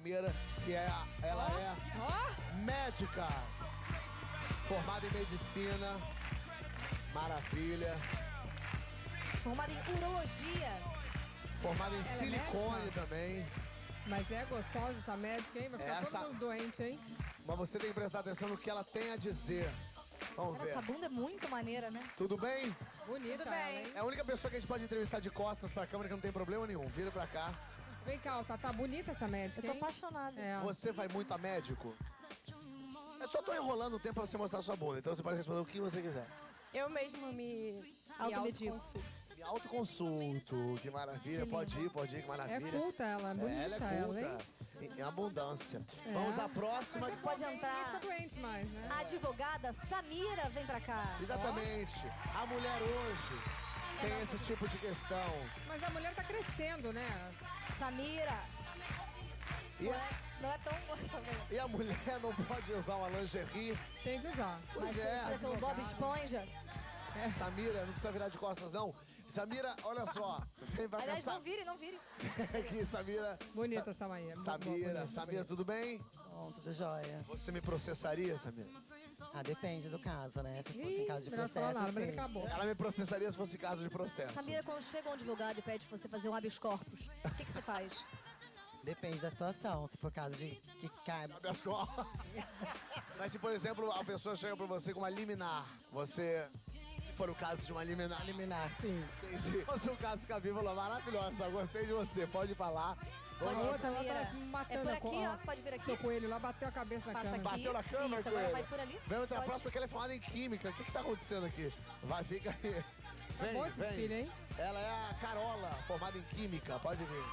primeira, que ela é médica, formada em medicina, maravilha. Formada em urologia. Formada em Ela é silicone médica? também. Mas é gostosa essa médica, hein? Vai ficar Essa- todo mundo doente, hein? Mas você tem que prestar atenção no que ela tem a dizer. Vamos Cara, ver. essa bunda é muito maneira, né? Tudo bem? Bonita Tudo bem. ela, hein? É a única pessoa que a gente pode entrevistar de costas pra câmera que não tem problema nenhum. Vira pra cá. Vem cá, tá bonita essa médica, Eu tô hein? apaixonada. É. Você vai muito a médico? Eu só tô enrolando o tempo pra você mostrar sua bunda, então você pode responder o que você quiser. Eu mesmo me Automedico. autoconsulto. Me autoconsulto, que maravilha. Pode ir, que É maravilha. culta ela, bonita Ela é ela, hein? culta, em abundância. Vamos à próxima. Mas é Pode bom, nem entrar. fica doente mais, né? A advogada Samira vem pra cá. Exatamente. A mulher hoje tem esse tipo de questão. Mas a mulher tá crescendo, né? Samira. E Não é tão boa, Samira. e a mulher não pode usar uma lingerie. Tem que usar. Pois Conhecida é. pelo Bob Esponja. Samira, não precisa virar de costas, não. Samira, olha só. Vem pra cá. Aliás, não vire, não vire. Aqui, Samira. Bonita essa Maia. Samira, Samira, tudo bem? Bom, tudo jóia. Você me processaria, Samira? Ah, depende do caso, né? Se fosse em caso de Melhor falar processo, nada, mas sim. acabou. Ela me processaria se fosse caso de processo. Samira, quando chega um advogado e pede pra você fazer um habeas corpus, o que você faz? Depende da situação. Se for caso de que cai... Habeas corpus. Mas se, por exemplo, a pessoa chega pra você com uma liminar, você... Se for o caso de uma liminar... Eliminar, sim. Se fosse um caso que a Viva falou, maravilhosa, gostei de você, pode ir pra lá. A Vamos outra lá Samira. tá me matando. É por aqui, ó. ó. Pode vir aqui. Seu coelho lá bateu a cabeça na Passa cama. aqui. Bateu na câmera, Isso, agora Coelho? vai por ali. Vamos entrar na Pode. próxima, que ela é formada em química. O que tá acontecendo aqui? Vai, fica aí. Vem, bom esse vem. desfile, hein? Ela é a Carola, formada em química. Pode vir.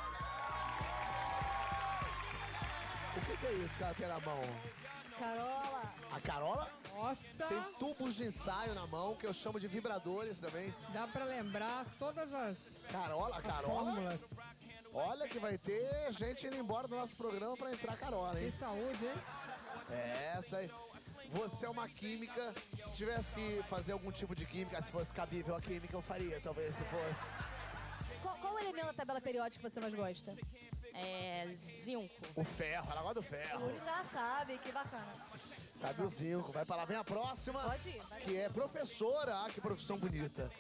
O que é isso que ela tem na mão? Carola. A Carola Nossa, tem tubos de ensaio na mão, que eu chamo de vibradores também. dá pra lembrar todas as Carola. fórmulas. Olha que vai ter gente indo embora do nosso programa pra entrar Carola, Tem hein? saúde, hein? É essa aí. Você é uma química. Se tivesse que fazer algum tipo de química, se fosse cabível a química, eu faria, talvez, se fosse. Qual o elemento da tabela periódica que você mais gosta? É zinco. O ferro, ela gosta do ferro. Yuri já sabe, que bacana. Sabe o zinco. Vai pra lá, vem a próxima. Pode ir, vai. Que é professora. Ah, que profissão bonita.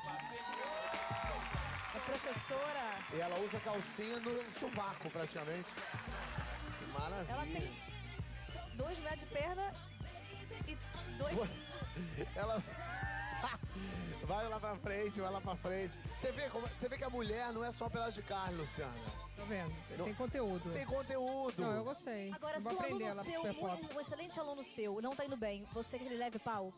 É professora. E ela usa calcinha no sovaco, praticamente. Que maravilha. Ela tem 2 metros de perna e 2... Ela... Vai lá pra frente, vai lá pra frente. Você vê que a mulher não é só um pedaço de carne, Luciana. Tá vendo? Tem conteúdo. Tem conteúdo. Não, eu gostei. Agora, se Vou um aprender aluno lá pro seu, Super Pop. um excelente aluno seu, não tá indo bem, você que ele leve pau?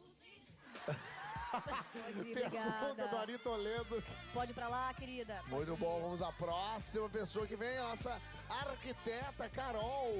Pode ir, Pergunta do obrigada. Ari Toledo. Pode ir pra lá, querida. Muito bom, vamos à próxima pessoa que vem, a nossa arquiteta Carol.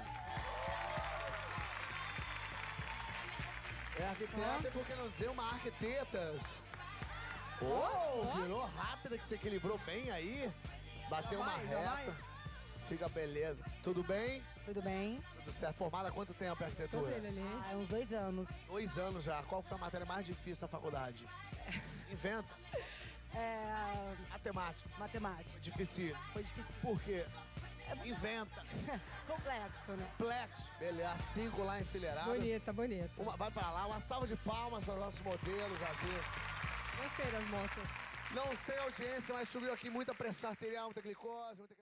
É arquiteta e por que não dizer uma arquitetas? Virou rápida, que se equilibrou bem aí. Bateu Já uma vai, já reta. Fica beleza. Tudo bem? Tudo bem? Tudo certo. Formada há quanto tempo em arquitetura? Sobre ele ali. Há uns 2 anos. 2 anos já. Qual foi a matéria mais difícil da faculdade? Inventa. Matemática. Matemática. Difícil. Foi difícil. Por quê? Inventa. Complexo, né? Plexo. Beleza. 5 lá enfileiradas. Bonita, bonita. Vai pra lá. Uma salva de palmas para os nossos modelos aqui. Gostei das moças. Não sei a audiência, mas subiu aqui muita pressão arterial, muita glicose, muita...